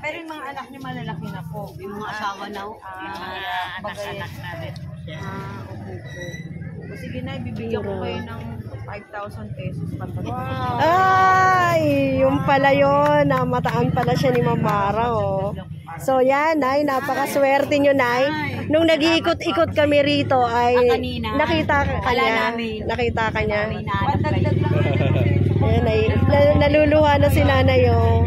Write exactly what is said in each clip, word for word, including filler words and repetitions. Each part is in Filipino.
Pero yung mga anak niyo malalaki na po. Yung mga asawa na ho. Ah, Yung mga anak-anak na rin. Ah, okay po. O sige na, ibibigyan ko kayo ng five thousand pesos pagpagod. Ay, yung pala yun. Namataan pala siya ni Mamara, oh. So yan, Nay, napakaswerte nyo, Nay. Nung nag-iikot-ikot kami rito ay nakita ka niya. Nakita ka niya. Pandagdag lang natin. Ayan, ay, naluluha na si Nanay, oh.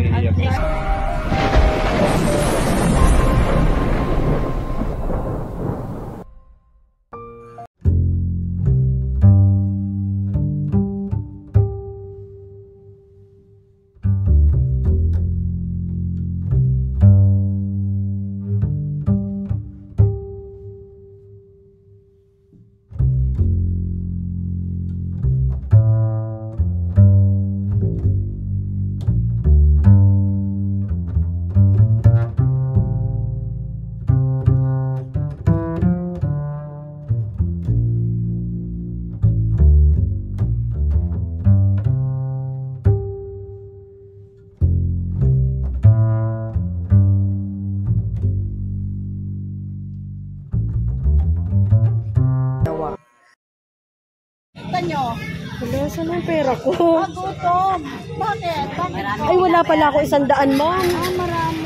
Nyo. Wala, saan ang pera ko? Magutom. Bakit? Bakit? Ay, wala pala ako isang daan, ma'am. Ah, marami.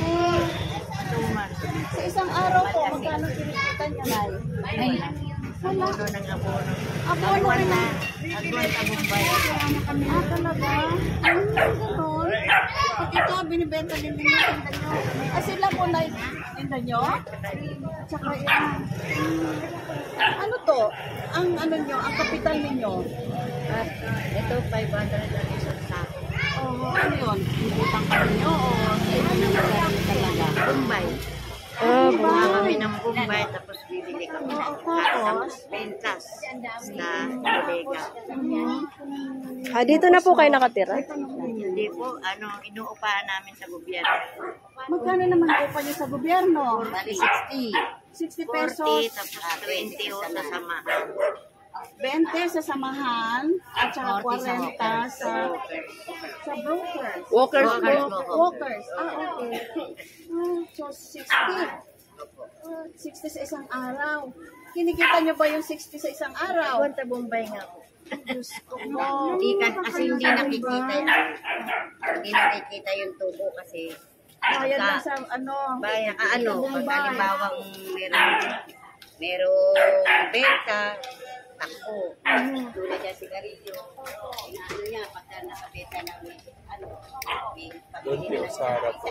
Sa isang araw po, magkano kinikita niya, Nay? Ay, Wala. abono ng abono. Abono rin na. Agwan sa Mumbai. Ah, talaga? Ano gano'n? Pag ito, binibenta din din yung tinda nyo. Ah, sila po na tinda nyo? Tsaka yan. Ano to? Ang ano nyo, ang kapital ninyo? At uh, ito, five hundred ang isang sako. Oo, ano yun? Ibutang ka ninyo o Ito na marami talaga. Mumbai. Ah, Kumuha kami ng Mumbai, tapos bibili kami ng tapos pentas sa bodega. ah, dito na po kayo nakatira? Hindi po, ano, inuupahan namin sa gobyerno. magkano naman upa nyo sa gobyerno? Bali sixty. sixty forty, pesos. tapos twenty o sa samahan. twenty sa samahan at saka forty forty sa sa sa brokers. Walkers po. Walkers po. Walkers. Ah, okay. Ah, so sixty. Ah, sixty sa isang araw. Kinikita nyo ba yung sixty sa isang araw? Agwan sa Mumbai nga po. Diyos ko po. Hindi ka, kasi hindi nakikita yun. Hindi nakikita yung tubo kasi Bayad lang sa ano. Bayan ka ano, pag halimbawang meron, merong benta, takbo, tulad niya sigarilyo, inaano niya, pagka nakabenta ng ano, may pabili na sa harap po.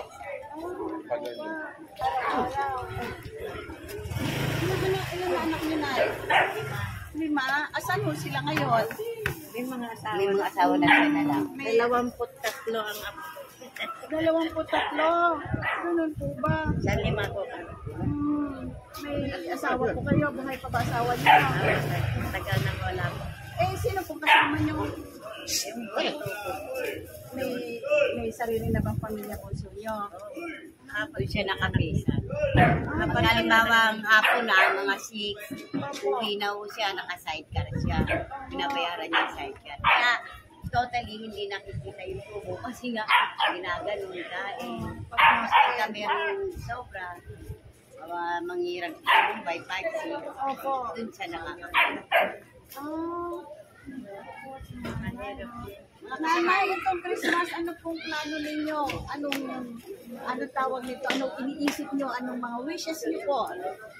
Ilan na ilan na anak niyo na? Lima. Asan ho sila ngayon? May mga asawa, may mga asawa na sila lang. Dalawamput tatlo ang apo. Dalawampu tatlo. Ganun po ba? Sa lima ko kami. Hmm. May asawa po kayo. Buhay pa ba asawa niyo? Tagal nang wala po. Eh, sino pong kasama niyo? Siyempre, May, may sarili na bang pamilya po niyo? hapon siya nakabisa. Kapag halimbawa ang hapon na, mga six, uwi na ho siya, naka-sidecar siya. Pinabayaran niya yung sidecar. Kaya, totally hindi nakikita yung tubo kasi nga, ginaganon ka eh. Tapos pagka meron sobra, uh, manghirag sa Mumbai, five C, Opo. dun siya nakakakita. Ah. Mahirap yun. Nanay, itong Christmas, ano pong plano ninyo? Anong, ano tawag nito? Anong iniisip nyo? Anong mga wishes nyo po?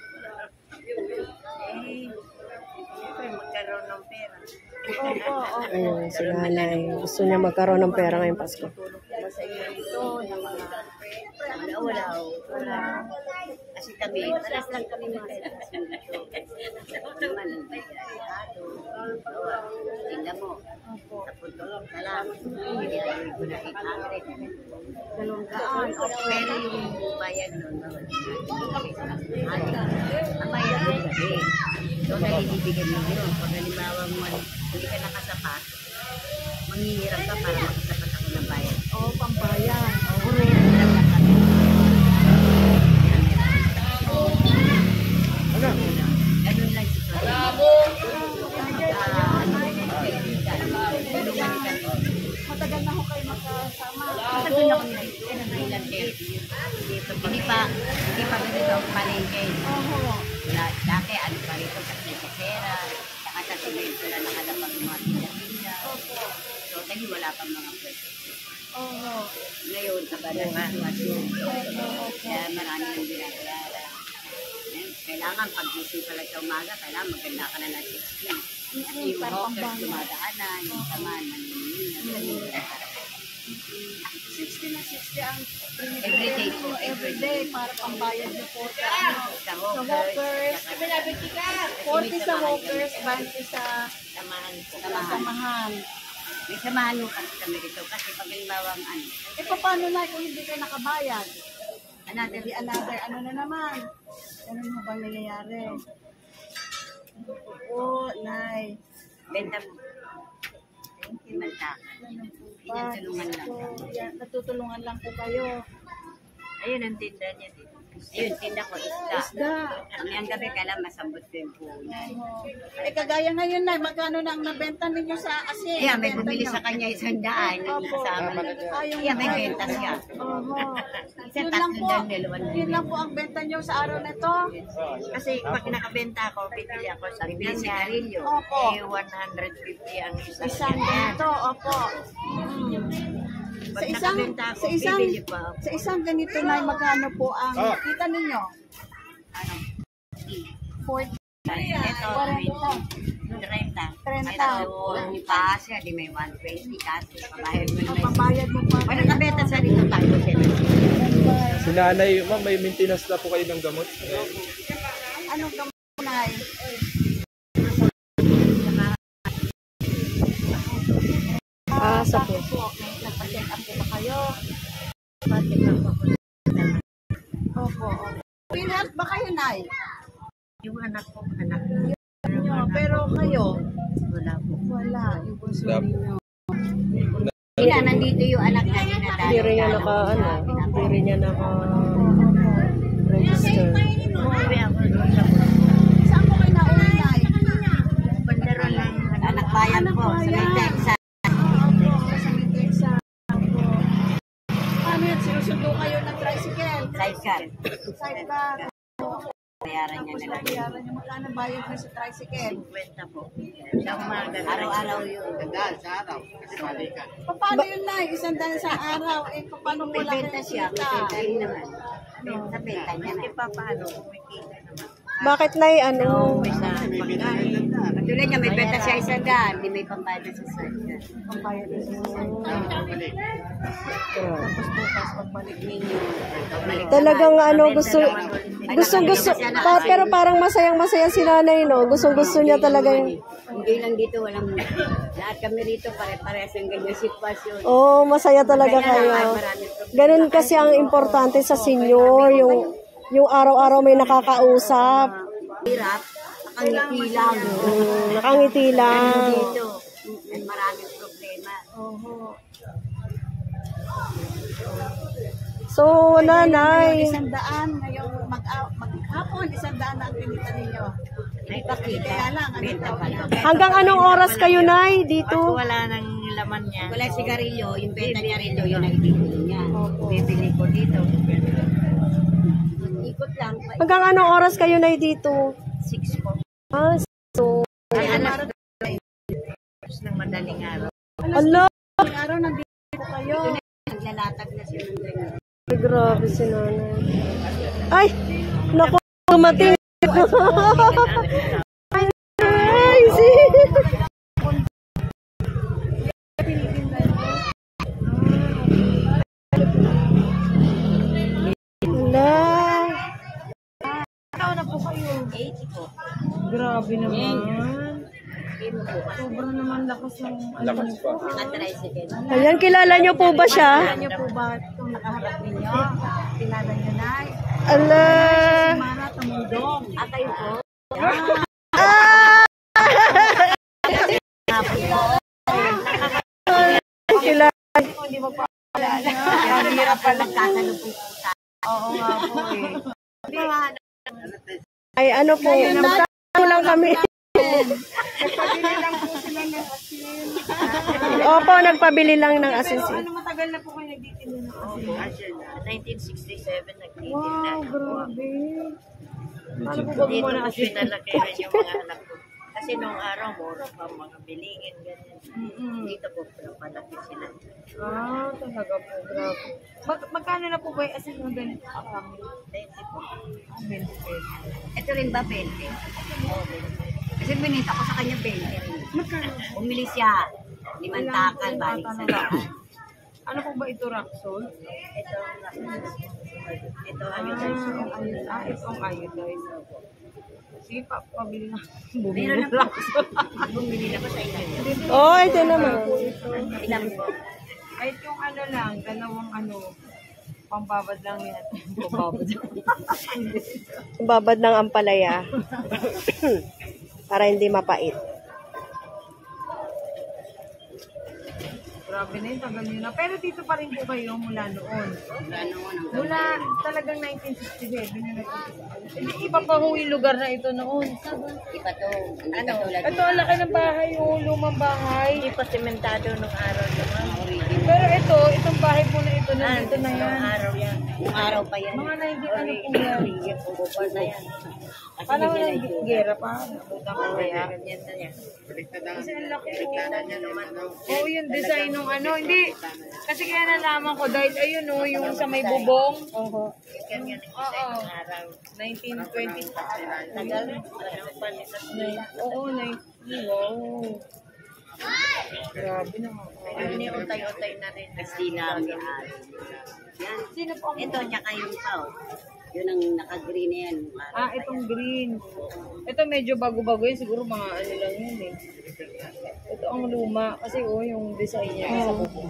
Eh, siyempre magkaroon ng pera. Opo, opo. Ayun, si Nanay. Gusto niya magkaroon ng pera ngayong Pasko. Tulog ba sa iyo ito, ng mga, wala, wala, wala. Kasi kami, paras lang kami mga naman ang bayado. Tingnan mo, sa putulong ka lang, hindi lang ko na eight hundred. Dalawang daan. Pero yung bayad nun, ang bayad nun kasi, doon na ibibigyan mo yun. Pag halimbawa mo, hindi ka nakasapat, manghihirap ka para makasapat ako ng bayad. Oo, pambayan. Oo, hirap lang kami. Ganun lang si Bravo! Matagal na ho kayo magkasama. Matagal na kami nag-ilan thirty. Hindi ganito. Hindi pa, hindi pa ganito ang palengke. Oo. La- Dati ano pa rito sa Sera, saka sa simento na nakalapag ng mga tinda-tinda. So, tali wala pang mga pwesto. Oo. Ngayon, kaba na sitwasyon. Kaya marami nang binabayaran. Ngayon, kailangan pag-gising pala sa umaga, kailangan maganda ka na ng sixteen. Kasi yung hawkers dumadaanan, yung saman, maninin na sixty na sixty ang Everyday po, everyday para pambayad niyo po sa ano. sa Sa hawkers. walkers, saka- forty sa walkers, twenty sa Samahan po. samahan. May samahan mo kasi kami dito kasi pag halimbawa ang ano, Eh, paano na kung hindi kayo nakabayad? another Di another, ano na naman? Ganun mo bang nangyayari? Oo, Nay. benta mo. Imantakan. Ganun po ba? Pinatulungan lang. So, yan, natutulungan lang po kayo. Ayun ang tinda niya dito. Ayun, tinda ko isda. Isda. Ang gabi kailan masambot ko yung punan. Oo. Eh, kagaya ngayon, Nay, magkano na ang nabenta ninyo sa asin? Kaya may Benta bumili nyo? sa kanya isang daan. Opo. Kasama na. Ah, yung Kaya may benta siya. Oo. Isa Yun lang tatlo po. lang, dalawang Yun lang po ang benta nyo sa araw na ito. Kasi pag nakabenta ako, bibili ako sa Bibili ganyan. sigarilyo. Opo. Eh, one hundred fifty ang isang Isang ganyan. ganito, opo. Sa Pag isang, nakabenta ako, sa isang, bibili pa ako. sa isang ganito na magkano po ang kita ninyo? Ano? forty. Ito, Kwarenta. trenta. Trenta. Ito, ni Pasya, di may one twenty. Kasi pabayad mo Ang naman. pambayad mo pa. Pag nakabenta sa dito, tayo sila. Si nanay, ma'am, may maintenance na po kayo ng gamot? Anong kamunay? Ah, sa Bakit po? Nagpa-check up po ba kayo? Opo. Pinhealth ba kayo, Nay? Yung anak ko, anak ko. Nyo, pero kayo? Wala po. Wala. Yung puso Wala. ninyo. Sila, nandito yung anak na nila. Hindi rin niya naka, ano, hindi rin niya naka register. Umuwi ako doon sa Saan po kayo nauwi, Nay? bandera lang. Anak bayan po, sa may Texas. Sa Mitesa. Paano yun? Sinusundo kayo ng tricycle? Sidecar. Sidecar. Bayaran niya Tapos na lang. bayaran niyo magkano bayad niyo sa tricycle? Kwenta po. Sa umaga. Araw-araw yun. Pa- Paano yun, Nay? Isang daan sa araw. Eh, paano mo May lang benta siya, may benta rin naman. Benta, benta niya na. Hindi pa paano, kumikita naman. Bakit na ano? May sa pagkain. Katulad niya, may benta siya isang daan, di may pambayad na sa sidecar. Pambayad niyo sa Oh. Tapos bukas pagbalik ninyo. Balik Talagang ano, gusto, gusto, gusto, pa, pero parang masayang masaya si nanay, no? Gustong gusto niya talagang, Hindi lang dito, walang lahat kami rito, pare-parehas ang ganyan sitwasyon. oh, masaya talaga kayo. Ganun kasi ang importante sa senior, yung, yung araw-araw may nakakausap. Hirap, nakangiti lang. Mm, nakangiti lang. Dito, may maraming problema. Oho. So, nanay, Isang daan, ngayong mag maghapon, isang daan na ang pinita ninyo. May pakita, Kaya lang, ano benta tawag pa lang. ito? hanggang anong oras kayo, nay, dito? Wala nang laman niya. Wala sigarilyo, yung benta niya rin yung naibibili niya. Bibili ko dito. Ikot lang. Hanggang anong oras kayo, nay, dito? Six po. Ah, so, Ay, alas dos ng madaling araw. ala, Ang araw nandito po kayo. Naglalatag na siya ng ganyan. ay, grabe si nanay. Ay, naku, dumating. Ay, si... Ala, eighty po. grabe naman. Sobrang naman lakas ng Lakas pa. Mga tricycle. Ayan, kilala niyo po ba siya? niyo po ba itong nakaharap ninyo? Kilala niyo, Nay? Ala. Mara Tumundong. At kayo po? Kilala. Hindi mo pa Ang hirap pa magkasalubong po sa Oo nga po eh. Ay, ano po, magtanong lang kami. Nagpabili lang po si lang ng asin. Opo, nagpabili lang ng asin. Ano matagal na po kayo nagtitinda ng asin? Asya na. nineteen sixty-seven nagtitinda. Wow, grabe. Paano po ba Dito gumawa ng ko asin? pinalaki rin yung mga anak ko. Kasi nung araw, mura pa mga bilingin, ganyan. Mm-mm. Dito po pinapalaki sila. Ah, talaga po, grabe. Mag magkano na po ba yung asin ng ganito? Karami. twenty po. Ah, twenty pesos. Ito rin ba, twenty? Kasi binita ko sa kanya twenty rin. Magkano? Umili siya. Limang takal, balik sa daan. Ano po ba ito, Raxol? Ito, ito Ah, ayun. ayun. Ah, itong iodized. Sige, pa, pabili na. Meron na po. Bumili na ko sa inyo. Oh, ito naman. Ilang po? Kahit yung ano lang, dalawang ano, pambabad lang yan. Pambabad. Babad ng ampalaya. Para hindi mapait. Grabe na yun, tagal nyo na. Pero dito pa rin po kayo mula noon. Ano mo nang Mula talagang nineteen sixty-seven na nagkakita. Hindi, iba pa ho yung lugar na ito noon. Iba to. Hindi Ano? katulad Ito, ang laki ng bahay, yung lumang bahay. Hindi pa sementado nung araw naman. Pero ito, itong bahay po na ito, nandito na Nung yan. araw yan. Yung araw pa yan. Mga nineteen ano po yan. Bukod na yan. Paano ko lang gera pa? Nabuta ko kaya. Ganyan na yan. Kasi ang laki po. Ganyan naman. Oo, yung design ng ano. Hindi. Kasi kaya nalaman ko dahil ayun o, yung sa may bubong. Oo. Ganyan ang Oo. nung araw. nineteen twenties pa. Tagal. Ano pa nila. Oo, nineteen. Wow. Grabe na. Ano ni utay-utay na rin. Kastina ang yan. Yan. Sino po ang... Ito, tsaka yung pa. oh. Yun ang naka-green na yan. Yung araw Ah, pa itong yan. green. Ito medyo bago-bago yun. Siguro mga ano lang yun eh. Ito ang luma. Kasi oh, yung design niya sa bubong.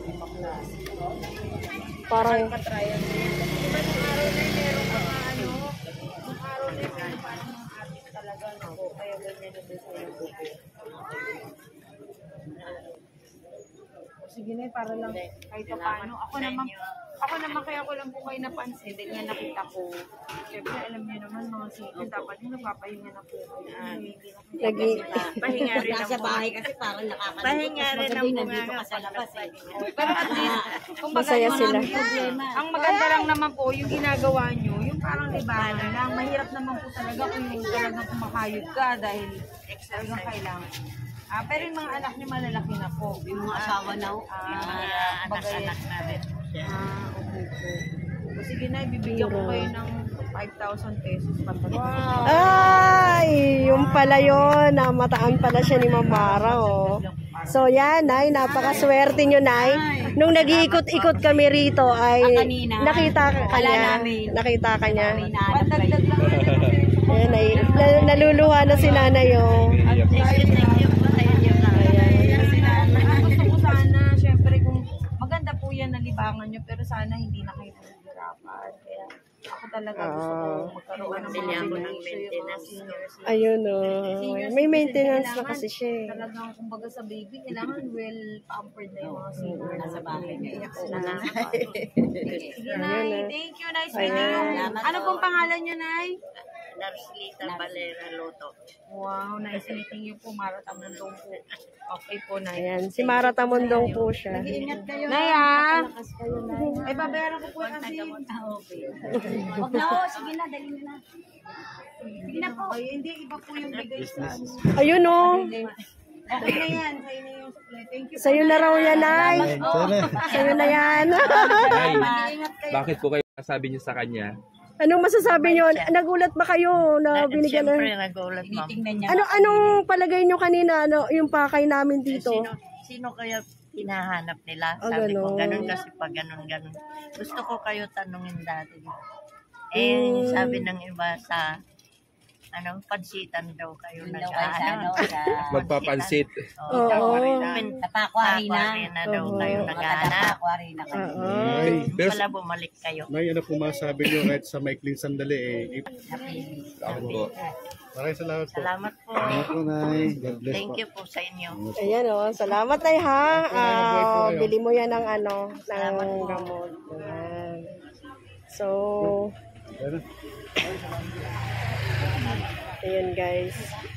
Parang, Katrayan na yan. Diba nung araw na yun, meron pa nga ano, nung araw na yun, meron pa ano mga artist talaga, no? Kaya ganyan yung design ng bubong. O, sige na, para lang kahit pa paano. Ako naman, ako naman kaya ko lang po kayo napansin, dahil nga nakita ko. Siyempre, alam niyo naman, mga singin, dapat yung napapahinga na po kayo. Hindi na kayo. lagi, Pahinga rin Nasa ang bahay kasi parang nakakalimutan. Pahinga rin ang Nandito mga ka sa labas eh. Pero at least, kung Masaya sila. Problema. ang maganda lang naman po, yung ginagawa nyo, yung parang libangan lang. Mahirap naman po talaga kung yung talagang kumakayod ka dahil talagang kailangan. Ah, pero yung mga anak niyo malalaki na po. Yung mga asawa na. oh. Ah, Yung mga anak-anak na rin siya. Ah, okay po. O sige na, ibibigyan ko kayo ng five thousand pesos patagal. ay, yung pala yun. Namataan pala siya ni Mamara, oh. So yan, Nay, napakaswerte nyo, Nay. Nung nag-iikot-ikot kami rito ay kanina, nakita ka wala niya. namin. Nakita ka niya. Pandagdag lang natin. Ayan, ay, na- naluluha na si Nanay, oh. Gusto ko sana, syempre kung maganda po yan na libangan nyo, pero sana hindi na kayo nahihirapan. Kaya ako talaga gusto ko magkaroon ng mga Kailangan mo ng benepisyo yung mga maintenance. seniors. Ayun, oh. May maintenance na kasi siya, eh. Talagang kumbaga sa baby, kailangan well pampered na yung mga seniors. Nasa bahay. Iiyak Oo, sila. nasa Sige, Nay. Thank you, Nay. Thank you. Ayan. Ano pong pangalan niyo, Nay? Narslita Valera Loto. Wow, nice meeting you po, Mara Tamundong po. Okay po, Nay. Ayan, si Mara Tamundong po siya. Ingat kayo. Nay, ah. Ay, babayaran ko po kasi. Huwag na oh, sige na, dali na na. Sige na po. Ay, hindi, iba po yung bigay sa ano. Ayun, oh. Okay na yan. Sa'yo na yung supply. Thank you. Sa'yo na raw yan, Nay. Sa'yo na yan. Nay, Ingat kayo. bakit po kayo sabi niyo sa kanya? Anong masasabi nyo? Nagulat ba kayo na binigyan Siyempre, na? nagulat ma'am. Tingnan niya. Ano, anong palagay nyo kanina? Ano, yung pakay namin dito? Sino, sino kaya hinahanap nila? Ah, Sabi ko, ganun. ganun kasi pag ganun, ganun. Gusto ko kayo tanungin dati. Eh, Mm. sabi ng iba sa, ano, pansitan daw kayo. Yun daw kayo sa ano, sa... Magpapansit. Oo. Sa Pakwari na. na daw Oo. kayo Mga naghahanap. taga-Pakwari na kayo. Oo. Ay, pero Pala bumalik kayo. May ano po masabi nyo kahit sa maikling sandali eh. ako po. Maraming salamat po. Salamat po. Salamat po, Nay. God bless Thank po. you po sa inyo. Ayan, oh. Salamat, Nay, ha? Ah, bili mo yan ng ano, ng gamot. Ayan. So, Ano? ayan, guys.